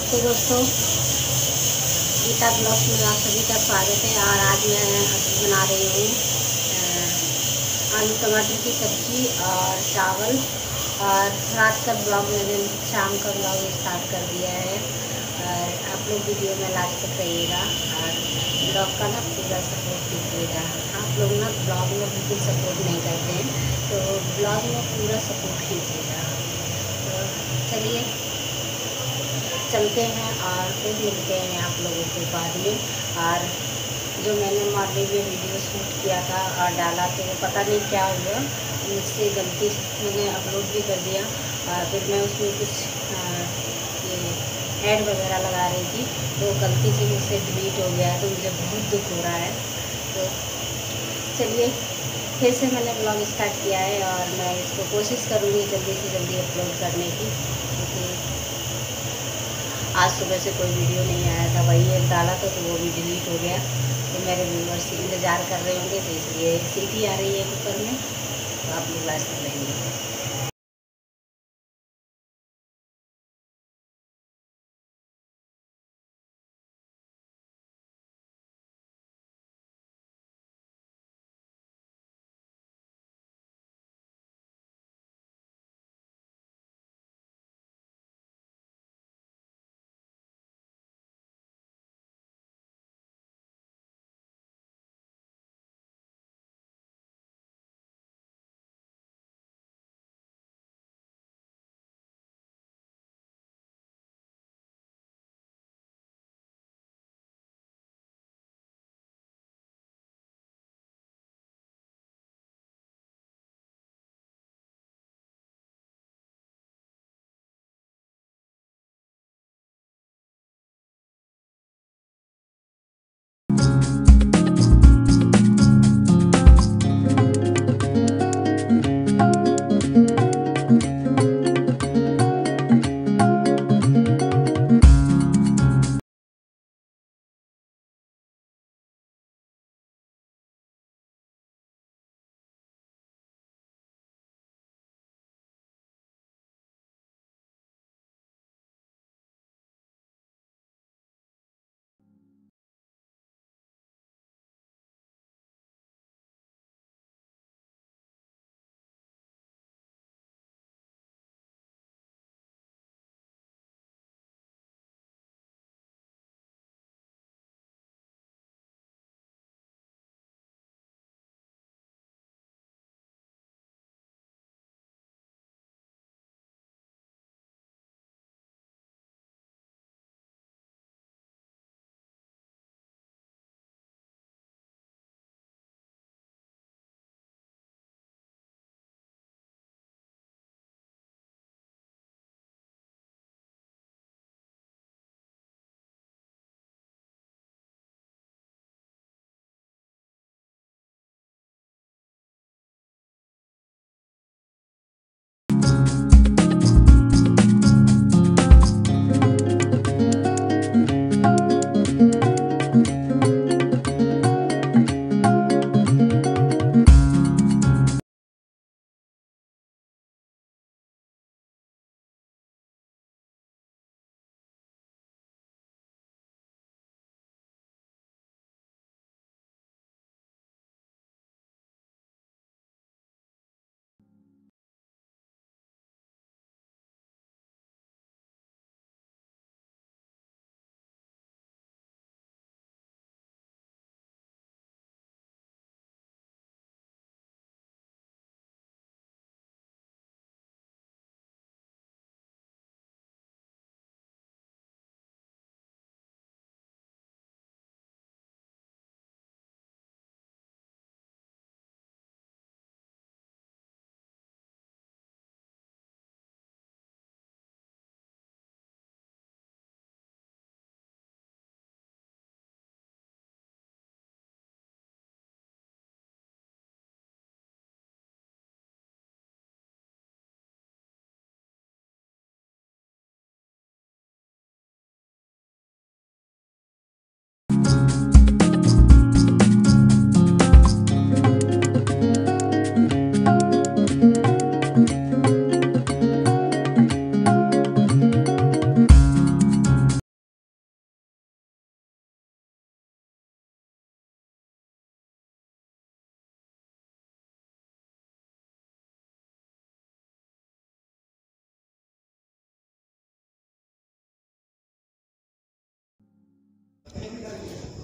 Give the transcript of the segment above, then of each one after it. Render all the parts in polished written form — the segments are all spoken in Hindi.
नमस्ते दोस्तों, गीता ब्लॉग में आप सभी का स्वागत है। और आज मैं बना रही हूँ आलू टमाटर की सब्जी और चावल। और रात का ब्लॉग मैंने शाम का ब्लॉग स्टार्ट कर दिया है। और आप लोग वीडियो में लास्ट तक रहिएगा और ब्लॉग का ना पूरा सपोर्ट कीजिएगा। आप लोग ना ब्लॉग में बिल्कुल सपोर्ट नहीं करते हैं, तो ब्लॉग में पूरा सपोर्ट कीजिएगा। तो चलिए चलते हैं और फिर मिलते हैं आप लोगों के बाद में। और जो मैंने मॉर्निंग में वीडियो शूट किया था और डाला, तो वो पता नहीं क्या हुआ, मुझसे गलती से मैंने अपलोड भी कर दिया। और फिर मैं उसमें कुछ ये ऐड वगैरह लगा रही थी, तो गलती से मुझसे डिलीट हो गया है, तो मुझे बहुत दुख हो रहा है। तो चलिए फिर से मैंने ब्लॉग स्टार्ट किया है और मैं इसको कोशिश करूँगी जल्दी से जल्दी अपलोड करने की, क्योंकि आज सुबह से कोई वीडियो नहीं आया था। वही एक डाला था तो वो भी डिलीट हो गया। तो मेरे व्यूअर्स इंतज़ार कर रहे होंगे, तो इसलिए सीटी आ रही है कुकर में, तो आप लोग लास्ट में रहेंगे।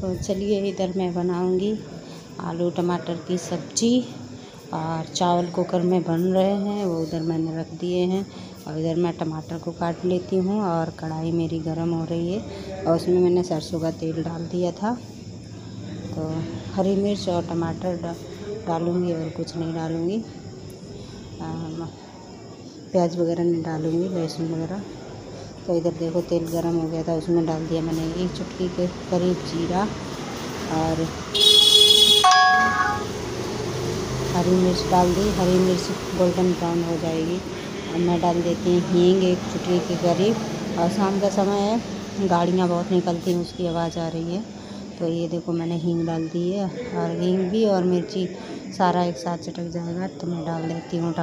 तो चलिए इधर मैं बनाऊंगी आलू टमाटर की सब्ज़ी, और चावल कुकर में बन रहे हैं, वो उधर मैंने रख दिए हैं। और इधर मैं टमाटर को काट लेती हूँ, और कढ़ाई मेरी गर्म हो रही है और उसमें मैंने सरसों का तेल डाल दिया था। तो हरी मिर्च और टमाटर डालूँगी और कुछ नहीं डालूँगी, प्याज वगैरह नहीं डालूँगी, लहसुन वगैरह। तो इधर देखो तेल गरम हो गया था, उसमें डाल दिया मैंने 1 चुटकी के करीब जीरा, और हरी मिर्च डाल दी। हरी मिर्च गोल्डन ब्राउन हो जाएगी। अब मैं डाल देती हूँ हींग 1 चुटकी के करीब। और शाम का समय है, गाड़ियाँ बहुत निकलती हैं, उसकी आवाज़ आ रही है। तो ये देखो मैंने हींग डाल दी है, और हींग भी और मिर्ची सारा एक साथ चटक जाएगा। तो मैं डाल देती हूँ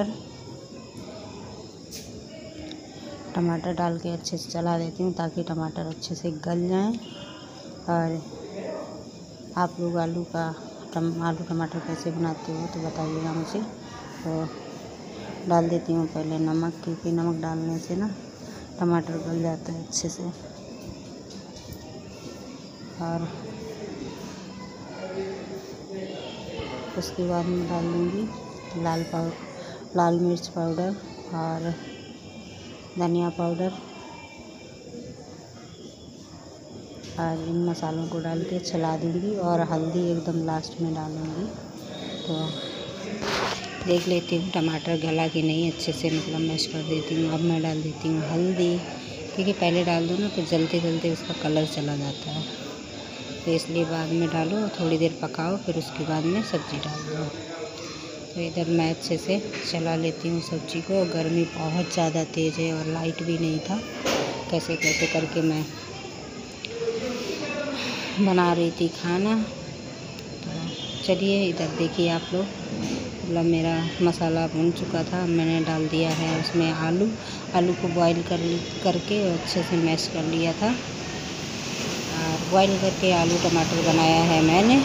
टमाटर डाल के अच्छे से चला देती हूँ, ताकि टमाटर अच्छे से गल जाएं। और आप लोग आलू टमाटर कैसे बनाते हो तो बताइएगा मुझे। तो डाल देती हूँ पहले नमक, क्योंकि नमक डालने से ना टमाटर गल जाता है अच्छे से। और उसके बाद मैं डाल दूँगी लाल मिर्च पाउडर और धनिया पाउडर, और इन मसालों को डाल के चला दूँगी। और हल्दी एकदम लास्ट में डालूँगी। तो देख लेती हूँ टमाटर गला कि नहीं, अच्छे से मतलब मैश कर देती हूँ। अब मैं डाल देती हूँ हल्दी, क्योंकि पहले डाल दो ना तो जलते जलते उसका कलर चला जाता है, तो इसलिए बाद में डालो, थोड़ी देर पकाओ, फिर उसके बाद में सब्ज़ी डाल दो। तो इधर मैं अच्छे से चला लेती हूँ सब्ज़ी को। गर्मी बहुत ज़्यादा तेज़ है और लाइट भी नहीं था, कैसे कैसे करके मैं बना रही थी खाना। तो चलिए इधर देखिए आप लोग, मतलब मेरा मसाला भुन चुका था। मैंने डाल दिया है उसमें आलू को बॉईल करके अच्छे से मैश कर लिया था, और बॉईल करके आलू टमाटर बनाया है मैंने।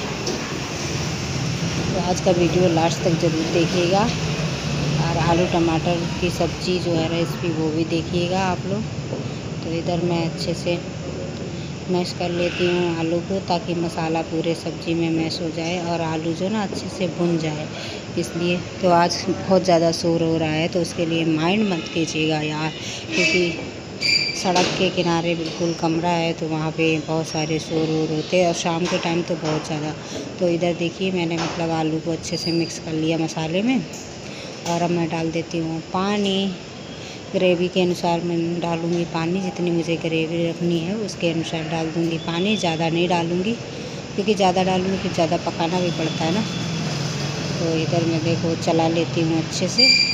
तो आज का वीडियो लास्ट तक ज़रूर देखिएगा, और आलू टमाटर की सब्ज़ी जो है रेसिपी वो भी देखिएगा आप लोग। तो इधर मैं अच्छे से मैश कर लेती हूँ आलू को, ताकि मसाला पूरे सब्ज़ी में मैश हो जाए और आलू जो ना अच्छे से भुन जाए। इसलिए तो आज बहुत ज़्यादा शोर हो रहा है, तो उसके लिए माइंड मत कीजिएगा यार, क्योंकि सड़क के किनारे बिल्कुल कमरा है, तो वहाँ पे बहुत सारे शोर होते हैं, और शाम के टाइम तो बहुत ज़्यादा। तो इधर देखिए मैंने मतलब आलू को अच्छे से मिक्स कर लिया मसाले में, और अब मैं डाल देती हूँ पानी। ग्रेवी के अनुसार मैं डालूँगी पानी, जितनी मुझे ग्रेवी रखनी है उसके अनुसार डाल दूँगी पानी, ज़्यादा नहीं डालूँगी, क्योंकि ज़्यादा डालूँगी फिर ज़्यादा पकाना भी पड़ता है ना। तो इधर मैं देखो चला लेती हूँ अच्छे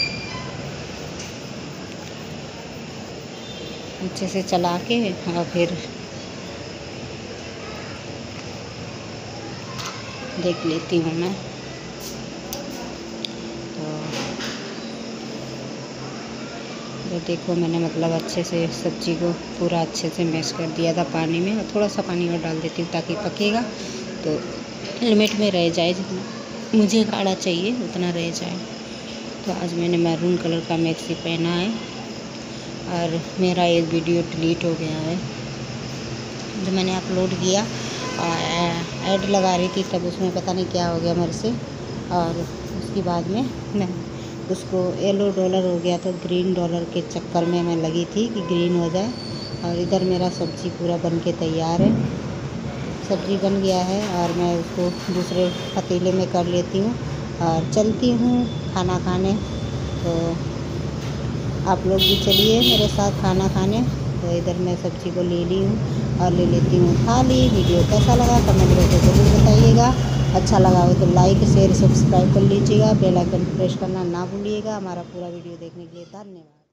से चला के, और फिर देख लेती हूँ मैं। तो देखो मैंने मतलब अच्छे से सब्ज़ी को पूरा अच्छे से मैश कर दिया था पानी में, और थोड़ा सा पानी और डाल देती हूँ ताकि पकेगा तो लिमिट में रह जाए, जितना मुझे गाढ़ा चाहिए उतना रह जाए। तो आज मैंने मैरून कलर का मैक्सी पहना है, और मेरा एक वीडियो डिलीट हो गया है जो मैंने अपलोड किया, ऐड लगा रही थी तब उसमें पता नहीं क्या हो गया मेरे से, और उसके बाद में मैं उसको येलो डॉलर हो गया, तो ग्रीन डॉलर के चक्कर में मैं लगी थी कि ग्रीन हो जाए। और इधर मेरा सब्ज़ी पूरा बन के तैयार है, सब्ज़ी बन गया है, और मैं उसको दूसरे पतीले में कर लेती हूँ और चलती हूँ खाना खाने। तो आप लोग भी चलिए मेरे साथ खाना खाने। तो इधर मैं सब्ज़ी को ले ली हूँ और ले लेती हूँ थाली। वीडियो कैसा लगा कमेंट करके ज़रूर बताइएगा। अच्छा लगा हो तो लाइक शेयर सब्सक्राइब कर लीजिएगा, बेल आइकन प्रेस करना ना भूलिएगा। हमारा पूरा वीडियो देखने के लिए धन्यवाद।